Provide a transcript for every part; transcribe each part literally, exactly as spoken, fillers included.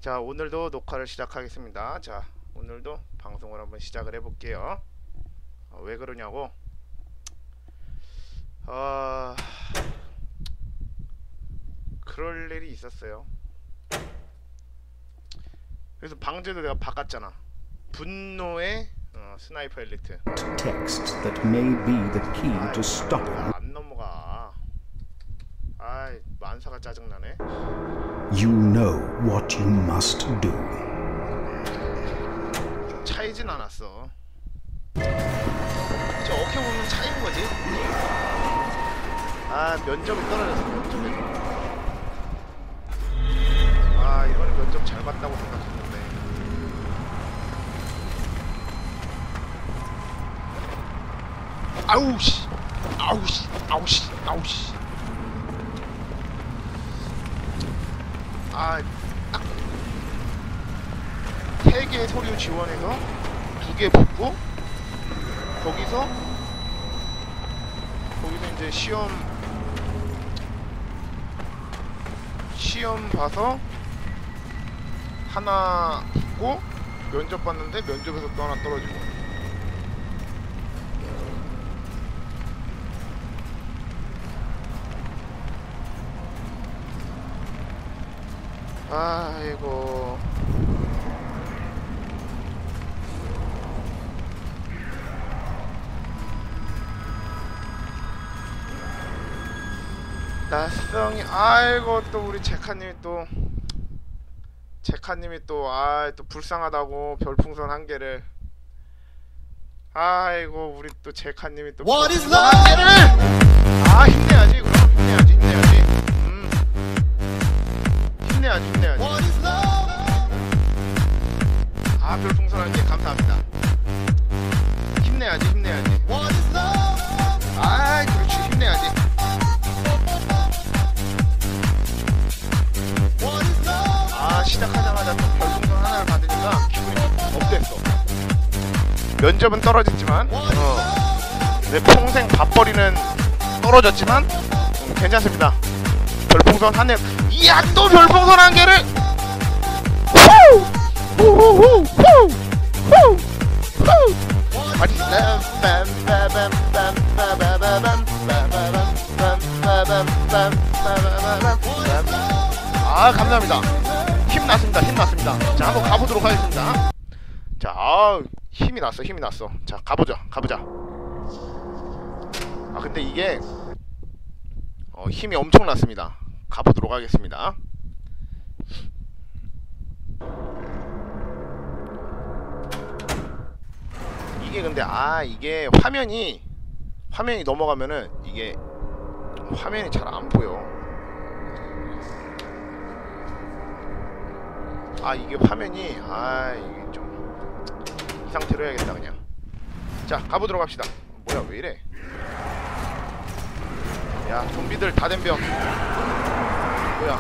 자, 오늘도 녹화를 시작하겠습니다. 자, 오늘도 방송을 한번 시작을 해볼게요. 어, 왜 그러냐고? 어... 그럴 일이 있었어요. 그래서 방제도 내가 바꿨잖아. 분노의 어, 스나이퍼 엘리트. Text that may be the key to stopping. 안 넘어가. 아이, 만사가 짜증나네. You know what you must do. 차이진 않았어. 저 어떻게 보면 차이인 거지. 아, 면접이 떨어졌어. 면접이. 아, 이번에 면접 잘 봤다고 생각했는데. 아우씨, 아우씨, 아우씨, 아우씨. 아, 딱 세 개 서류 지원해서 두 개 붙고 거기서 거기서 이제 시험 시험 봐서 하나 붙고 면접 봤는데 면접에서 또 하나 떨어지고. 아이고. 낯성이. 아이고, 또 우리 제카님이 또 제카님이 또 아 또 불쌍하다고 별풍선 한 개를. 아이고, 우리 또 제카님이 또 별풍선 한 개를. 아, 힘내야지. 그럼 힘내야지, 힘내야지. 음. 힘내야지, 힘내야지. 아, 별풍선 한 개 감사합니다. 힘내야지, 힘내야지. 아이, 그렇지, 힘내야지. 아, 시작하자마자 또 별풍선 하나를 받으니까 기분이 좀 업됐어. 면접은 떨어졌지만 어, 내 평생 밥벌이는 떨어졌지만 음, 괜찮습니다. 별풍선 한 개. 이야, 또 별풍선 한 개를. 아, 감사합니다. 힘났습니다. 힘났습니다. 자, 한번 가보도록 하겠습니다. 자, 아, 힘이 났어. 힘이 났어. 자, 가보자. 가보자. 아, 근데 이게 어, 힘이 엄청 났습니다. 가보도록 하겠습니다. 이게 근데 아, 이게 화면이 화면이 넘어가면은 이게 화면이 잘 안 보여. 아, 이게 화면이 아, 이게 좀 이 상태로 해야겠다 그냥. 자, 가보도록 합시다. 뭐야, 왜 이래? 야, 좀비들 다 덤벼. 뭐야?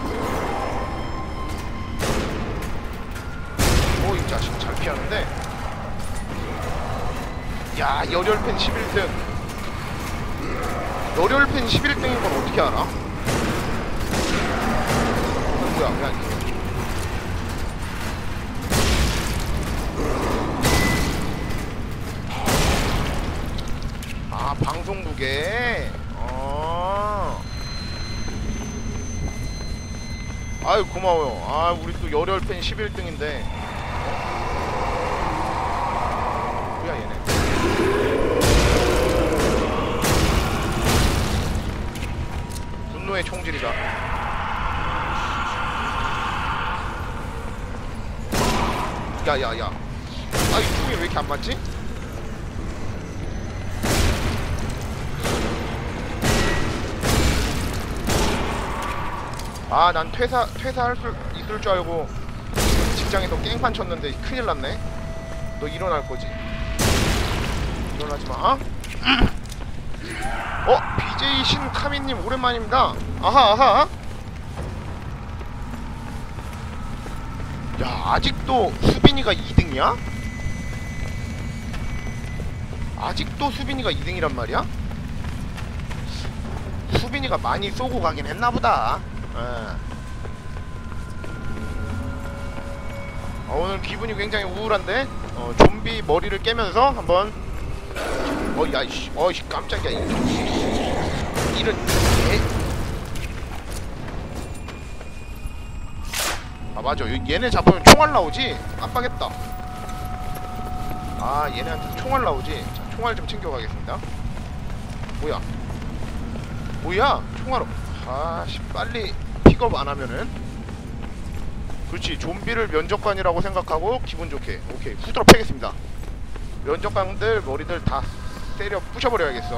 오, 이 자식 잘 피하는데. 야, 열혈팬 십일 등. 열혈팬 십일 등인 건 어떻게 알아? 뭐야, 그냥. 아, 방송국에. 어. 아유, 고마워요. 아, 우리 또 열혈팬 십일 등인데. 뭐야, 얘네. 분노의 총질이다. 야야야. 아, 이 총이 왜 이렇게 안 맞지? 아, 난 퇴사, 퇴사할 수 있을 줄 알고 직장에서 깽판 쳤는데 큰일 났네. 너 일어날 거지? 일어나지 마. 어? 비제이 신카미님 오랜만입니다. 아하, 아하. 야, 아직도 수빈이가 이 등이야? 아직도 수빈이가 이 등이란 말이야? 수빈이가 많이 쏘고 가긴 했나보다. 어. 어, 오늘 기분이 굉장히 우울한데 어, 좀비 머리를 깨면서 한번 어 야이씨 어이씨 깜짝이야 이런 애? 아 맞아 얘네 잡으면 총알 나오지? 깜빡했다. 아 얘네한테 총알 나오지? 자 총알 좀 챙겨가겠습니다. 뭐야 뭐야 총알 아씨 빨리 픽업 안하면은 그렇지 좀비를 면접관이라고 생각하고 기분 좋게 오케이 후드로 패겠습니다. 면접관들 머리들 다 때려 부셔버려야겠어.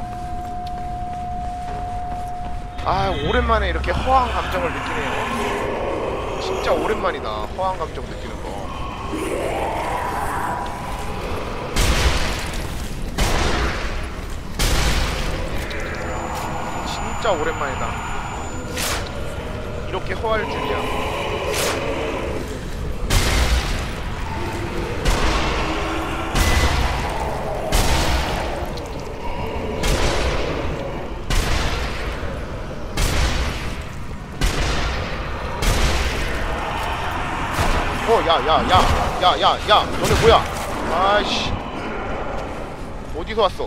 아 오랜만에 이렇게 허황 감정을 느끼네요. 진짜 오랜만이다 허황 감정 느끼는 거. 진짜 오랜만이다. 이렇게 허할 줄이야. 어, 야, 야, 야, 야, 야, 야, 너네 뭐야? 아이씨, 어디서 왔어?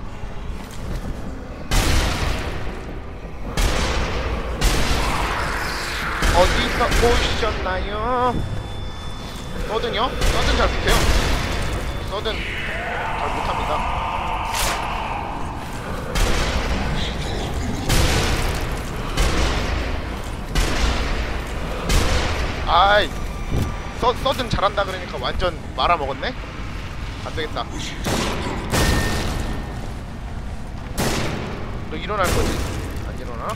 어디서 오셨나요? 서든요? 서든 잘 못해요. 서든 잘 못합니다. 아이. 서, 서든 잘한다 그러니까 완전 말아먹었네? 안되겠다. 너 일어날 거지? 안 일어나?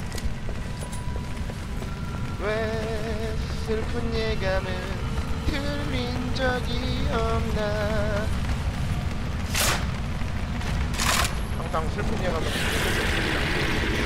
왜 슬픈 예감은 들린 적이 없나. 항상 슬픈 예감은 들린 적이 없습니다.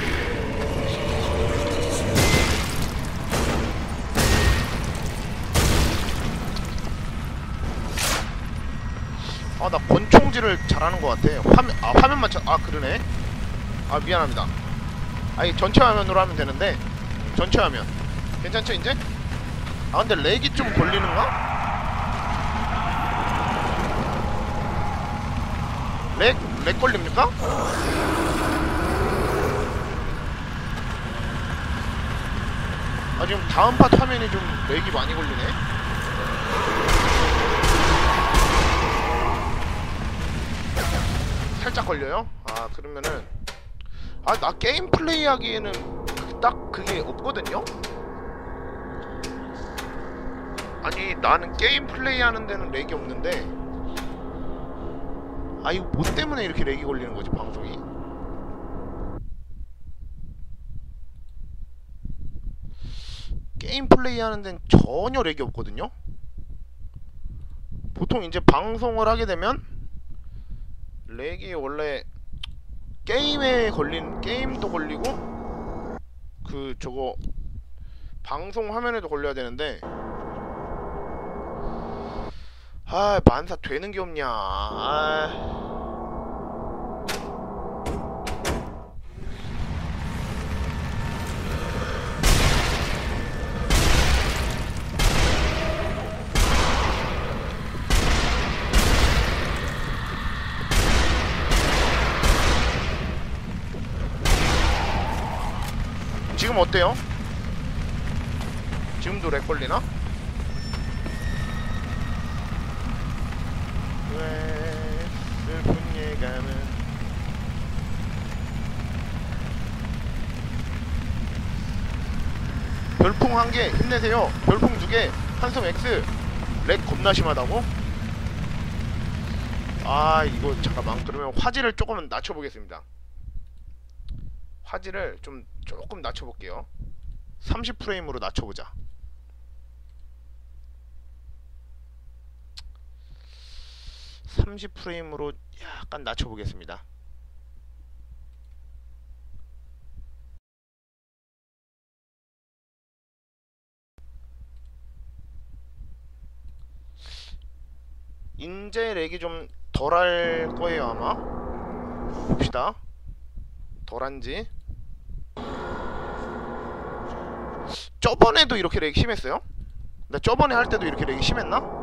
아, 나 권총질을 잘하는 것 같아. 화면, 아, 화면만 쳐, 아, 그러네. 아, 미안합니다. 아니, 전체 화면으로 하면 되는데, 전체 화면. 괜찮죠, 이제? 아, 근데 렉이 좀 걸리는가? 렉? 렉 걸립니까? 아, 지금 다음 파 화면이 좀 렉이 많이 걸리네. 살짝 걸려요? 아 그러면은 아 나 게임 플레이 하기에는 딱 그게 없거든요? 아니 나는 게임 플레이 하는 데는 렉이 없는데 아 이거 뭐 때문에 이렇게 렉이 걸리는 거지 방송이? 게임 플레이 하는 데는 전혀 렉이 없거든요? 보통 이제 방송을 하게 되면 렉이 원래 게임에 걸린 게임도 걸리고 그 저거 방송 화면에도 걸려야 되는데 아 만사 되는 게 없냐. 아 지금 어때요? 지금도 렉 걸리나? 왜 슬픈 예감은 별풍 한 개 힘내세요. 별풍 두 개 한숨 X. 렉 겁나 심하다고? 아 이거 잠깐만 그러면 화질을 조금 낮춰보겠습니다. 화질을 좀 조금 낮춰볼게요. 삼십 프레임으로 낮춰보자. 삼십 프레임으로 약간 낮춰보겠습니다. 인제 렉이 좀 덜할 거예요 아마. 봅시다. 덜한지. 저번에도 이렇게 렉이 심했어요? 나 저번에 할 때도 이렇게 렉이 심했나?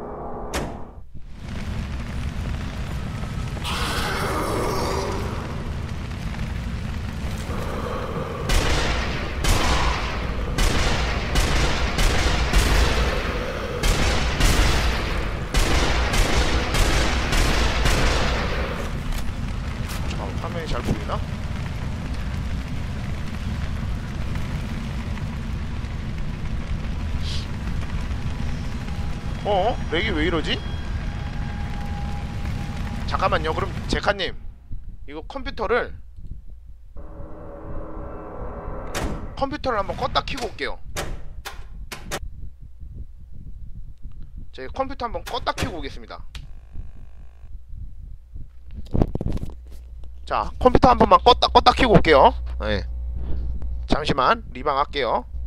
어? 렉이 왜 이러지? 잠깐만요. 그럼 제카님 이거 컴퓨터를 컴퓨터를 한번 껐다 켜고 올게요. 제가 컴퓨터 한번 껐다 켜고 오겠습니다. 자, 컴퓨터 한 번만 껐다 껐다 켜고 올게요. 네. 잠시만 리방 할게요.